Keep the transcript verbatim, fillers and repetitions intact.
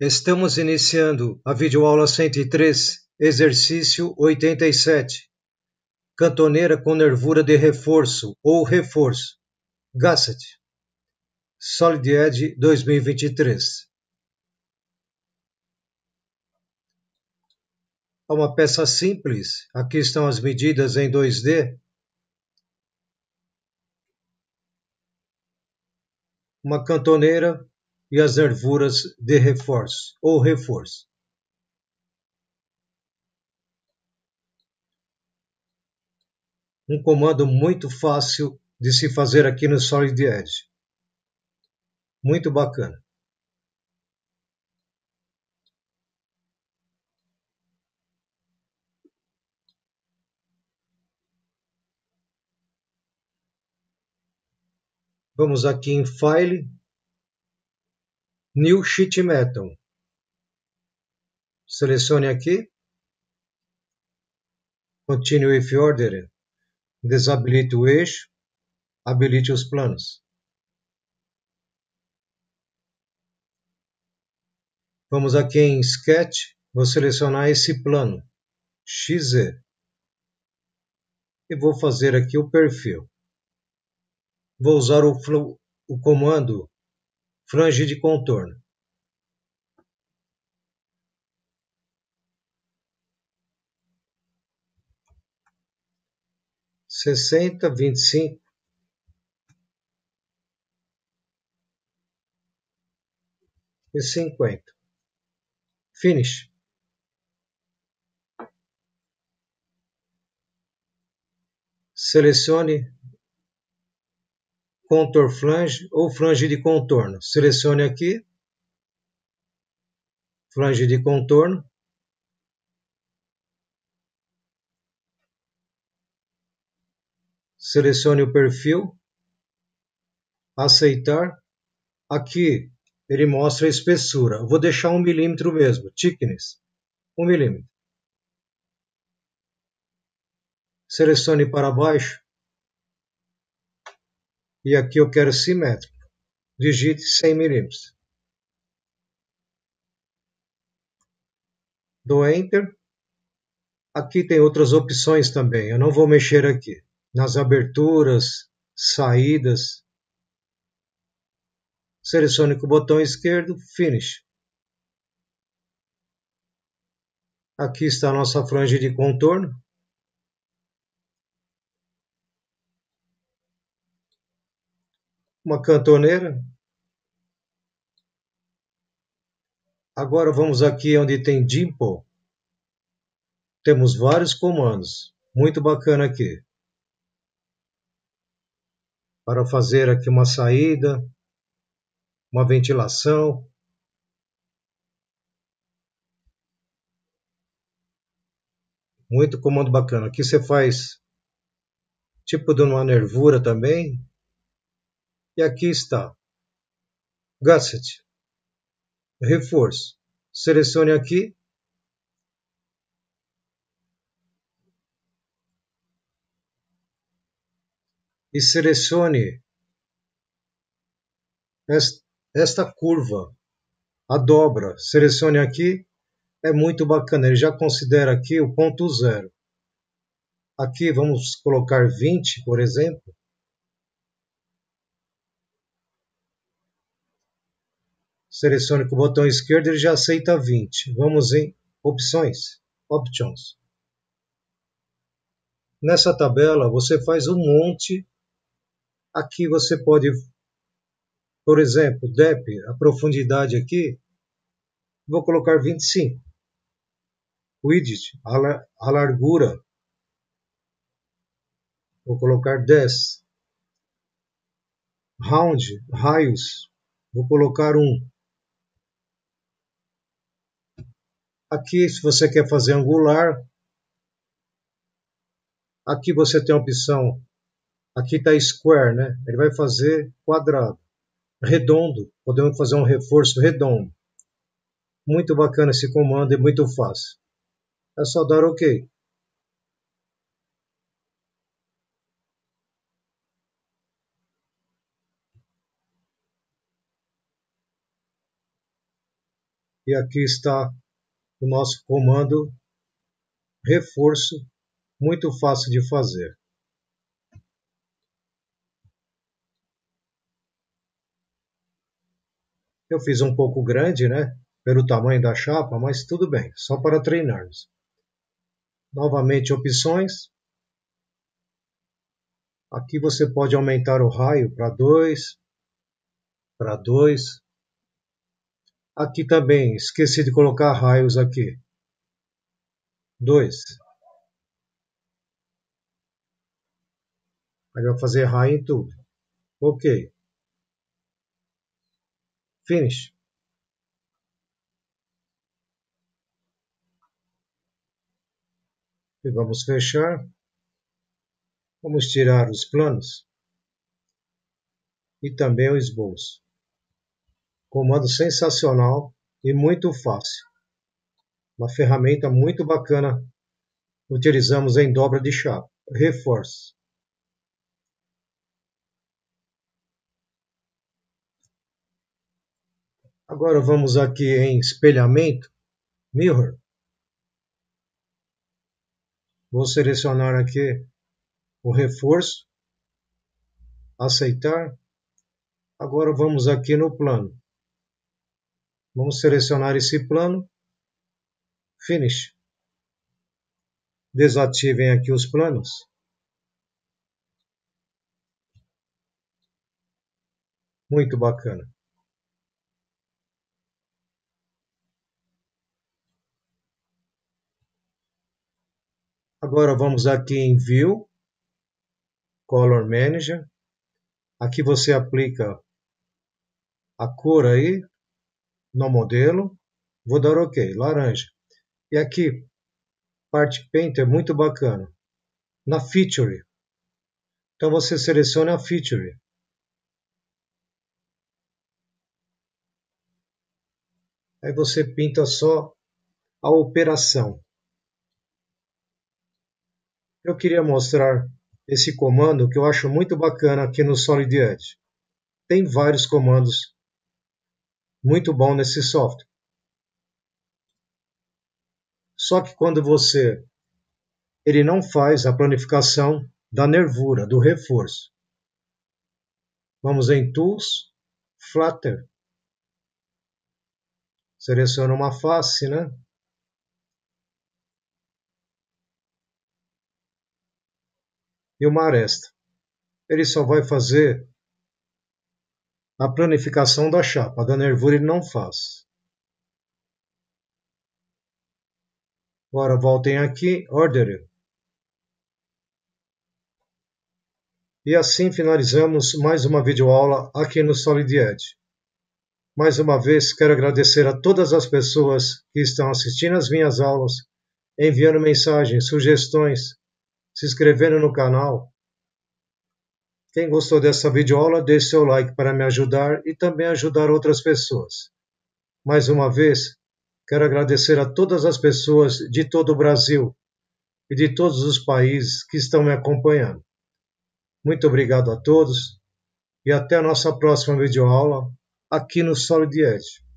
Estamos iniciando a videoaula cento e três, exercício oitenta e sete. Cantoneira com nervura de reforço ou reforço. Gasset. Solid Edge dois mil e vinte e três. É uma peça simples. Aqui estão as medidas em dois D. Uma cantoneira e as nervuras de reforço ou reforço. Um comando muito fácil de se fazer aqui no Solid Edge. Muito bacana. Vamos aqui em File, New Sheet Metal. Selecione aqui. Continue with Order. Desabilite o eixo. Habilite os planos. Vamos aqui em Sketch. Vou selecionar esse plano. X Z. E vou fazer aqui o perfil. Vou usar o, o comando Flange de contorno. sessenta, vinte e cinco e cinquenta. Finish. Selecione Contour Flange ou Flange de contorno. Selecione aqui. Flange de contorno. Selecione o perfil. Aceitar. Aqui ele mostra a espessura. Eu vou deixar um milímetro mesmo. Thickness. Um milímetro. Selecione para baixo. E aqui eu quero simétrico. Digite cem milímetros. Dou Enter. Aqui tem outras opções também. Eu não vou mexer aqui. Nas aberturas, saídas. Selecione com o botão esquerdo. Finish. Aqui está a nossa flange de contorno. Uma cantoneira. Agora vamos aqui onde tem Dimple. Temos vários comandos. Muito bacana aqui. Para fazer aqui uma saída, uma ventilação. Muito comando bacana. Aqui você faz tipo de uma nervura também. E aqui está. Gasset. Reforço. Selecione aqui. E selecione esta curva. A dobra. Selecione aqui. É muito bacana. Ele já considera aqui o ponto zero. Aqui vamos colocar vinte, por exemplo. Selecione com o botão esquerdo, ele já aceita vinte. Vamos em opções, options. Nessa tabela você faz um monte. Aqui você pode, por exemplo, depth, a profundidade aqui, vou colocar vinte e cinco. Width, a largura, vou colocar dez. Round, raios, vou colocar um. Aqui, se você quer fazer angular, aqui você tem a opção, aqui está square, né? Ele vai fazer quadrado. Redondo, podemos fazer um reforço redondo. Muito bacana esse comando e muito fácil. É só dar OK. E aqui está o nosso comando reforço, muito fácil de fazer. Eu fiz um pouco grande, né? Pelo tamanho da chapa, mas tudo bem, só para treinarmos. Novamente, opções. Aqui você pode aumentar o raio para dois, para dois. Aqui também, esqueci de colocar raios aqui. dois. Aí vai fazer raio em tudo. Ok. Finish. E vamos fechar. Vamos tirar os planos. E também o esboço. Comando sensacional e muito fácil. Uma ferramenta muito bacana. Utilizamos em dobra de chapa. Reforço. Agora vamos aqui em espelhamento. Mirror. Vou selecionar aqui o reforço. Aceitar. Agora vamos aqui no plano. Vamos selecionar esse plano. Finish. Desativem aqui os planos. Muito bacana. Agora vamos aqui em View, Color Manager. Aqui você aplica a cor aí no modelo. Vou dar OK, laranja. E aqui, parte Painter, muito bacana. Na Feature. Então você seleciona a Feature. Aí você pinta só a operação. Eu queria mostrar esse comando que eu acho muito bacana aqui no Solid Edge. Tem vários comandos muito bons nesse software. Só que quando você ele não faz a planificação da nervura, do reforço. Vamos em Tools, Flatter. Seleciona uma face, né? E uma aresta. Ele só vai fazer a planificação da chapa, da nervura ele não faz. Agora voltem aqui, Order. E assim finalizamos mais uma videoaula aqui no Solid Edge. Mais uma vez quero agradecer a todas as pessoas que estão assistindo às minhas aulas, enviando mensagens, sugestões, se inscrevendo no canal. Quem gostou dessa videoaula, deixe seu like para me ajudar e também ajudar outras pessoas. Mais uma vez, quero agradecer a todas as pessoas de todo o Brasil e de todos os países que estão me acompanhando. Muito obrigado a todos e até a nossa próxima videoaula aqui no Solid Edge.